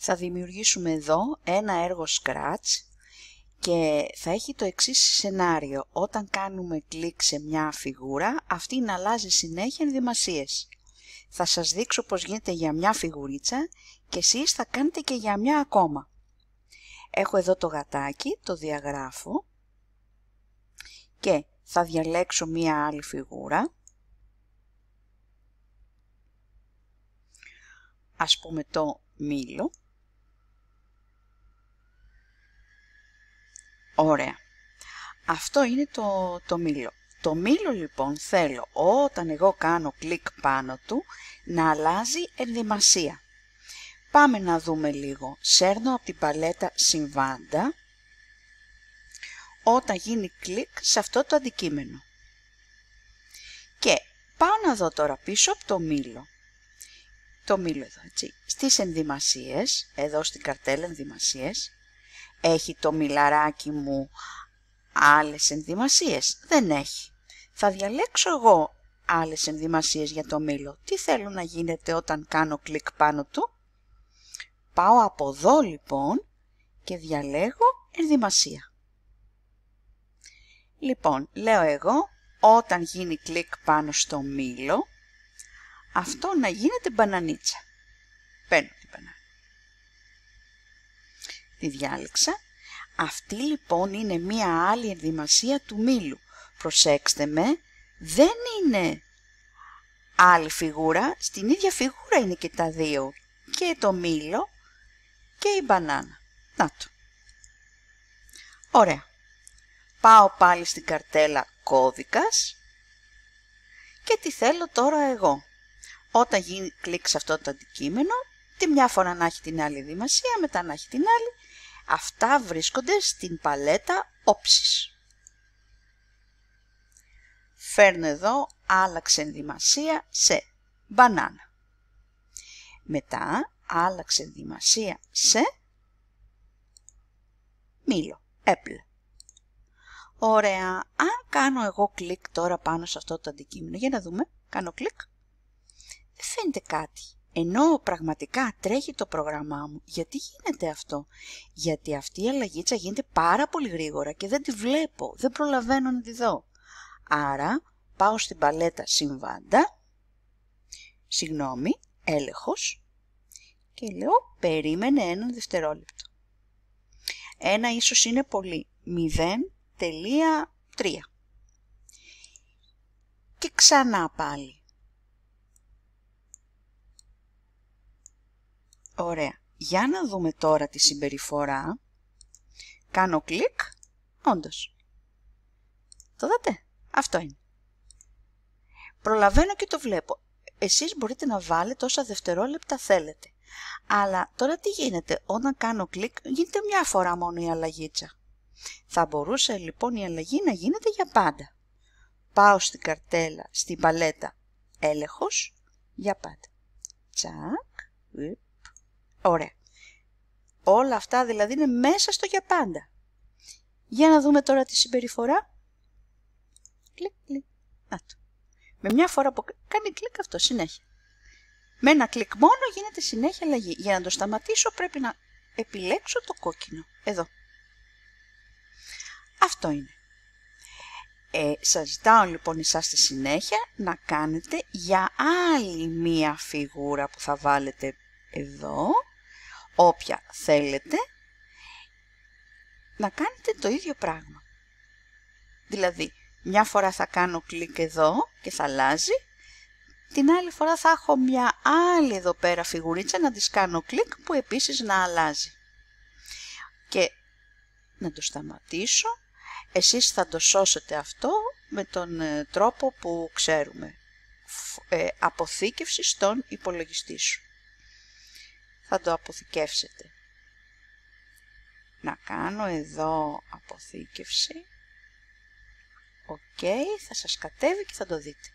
Θα δημιουργήσουμε εδώ ένα έργο Scratch και θα έχει το εξής σενάριο. Όταν κάνουμε κλικ σε μια φιγούρα, αυτή να αλλάζει συνέχεια ενδυμασίες. Θα σας δείξω πώς γίνεται για μια φιγουρίτσα και εσείς θα κάνετε και για μια ακόμα. Έχω εδώ το γατάκι, το διαγράφω και θα διαλέξω μια άλλη φιγούρα. Ας πούμε το μήλο. Ωραία. Αυτό είναι το μήλο. Το μήλο λοιπόν θέλω όταν εγώ κάνω κλικ πάνω του να αλλάζει ενδυμασία. Πάμε να δούμε λίγο. Σέρνω από την παλέτα συμβάντα όταν γίνει κλικ σε αυτό το αντικείμενο. Και πάω να δω τώρα πίσω από το μήλο. Το μήλο εδώ, έτσι. Στις ενδυμασίες, εδώ στην καρτέλα ενδυμασίες, έχει το μιλαράκι μου άλλες ενδυμασίες? Δεν έχει. Θα διαλέξω εγώ άλλες ενδυμασίες για το μήλο. Τι θέλω να γίνεται όταν κάνω κλικ πάνω του? Πάω από εδώ λοιπόν και διαλέγω ενδυμασία. Λοιπόν, λέω εγώ όταν γίνει κλικ πάνω στο μήλο, αυτό να γίνεται μπανανίτσα. Παίρνω την μπανάνα. Τη διάλεξα. Αυτή λοιπόν είναι μία άλλη ενδυμασία του μήλου. Προσέξτε με, δεν είναι άλλη φιγούρα, στην ίδια φιγούρα είναι και τα δύο. Και το μήλο και η μπανάνα. Να το. Ωραία. Πάω πάλι στην καρτέλα κώδικας και τι θέλω τώρα εγώ. Όταν γίνει κλικ σε αυτό το αντικείμενο, τη μια φορά να έχει την άλλη ενδυμασία, μετά να έχει την άλλη. Αυτά βρίσκονται στην παλέτα όψης. Φέρνω εδώ, άλλαξε ενδυμασία σε μπανάνα. Μετά άλλαξε ενδυμασία σε μήλο, apple. Ωραία, αν κάνω εγώ κλικ τώρα πάνω σε αυτό το αντικείμενο, για να δούμε, κάνω κλικ, δεν φαίνεται κάτι. Ενώ πραγματικά τρέχει το πρόγραμμά μου. Γιατί γίνεται αυτό? Γιατί αυτή η αλλαγίτσα γίνεται πάρα πολύ γρήγορα και δεν τη βλέπω, δεν προλαβαίνω να τη δω. Άρα πάω στην παλέτα συμβάντα, έλεγχος και λέω περίμενε ένα δευτερόλεπτο. Ένα ίσως είναι πολύ, 0.3. Και ξανά πάλι. Ωραία. Για να δούμε τώρα τη συμπεριφορά. Κάνω κλικ. Όντως. Το δείτε? Αυτό είναι. Προλαβαίνω και το βλέπω. Εσείς μπορείτε να βάλετε όσα δευτερόλεπτα θέλετε. Αλλά τώρα τι γίνεται? Όταν κάνω κλικ γίνεται μια φορά μόνο η αλλαγίτσα. Θα μπορούσε λοιπόν η αλλαγή να γίνεται για πάντα. Πάω στην καρτέλα, στην παλέτα έλεγχος για πάντα. Τσακ. Ωραία. Όλα αυτά δηλαδή είναι μέσα στο για πάντα. Για να δούμε τώρα τη συμπεριφορά. Κλικ, κλικ. Να το. Με μια φορά που κάνει κλικ αυτό συνέχεια. Με ένα κλικ μόνο γίνεται συνέχεια αλλαγή. Για να το σταματήσω πρέπει να επιλέξω το κόκκινο. Εδώ. Αυτό είναι. Σας ζητάω λοιπόν εσάς στη συνέχεια να κάνετε για άλλη μία φιγούρα που θα βάλετε εδώ. Όποια θέλετε, να κάνετε το ίδιο πράγμα. Δηλαδή, μια φορά θα κάνω κλικ εδώ και θα αλλάζει, την άλλη φορά θα έχω μια άλλη εδώ πέρα φιγουρίτσα να της κάνω κλικ που επίσης να αλλάζει. Και να το σταματήσω, εσείς θα το σώσετε αυτό με τον τρόπο που ξέρουμε. Αποθήκευση στον υπολογιστή σου. Θα το αποθηκεύσετε. Να κάνω εδώ αποθήκευση. OK, θα σας κατέβει και θα το δείτε.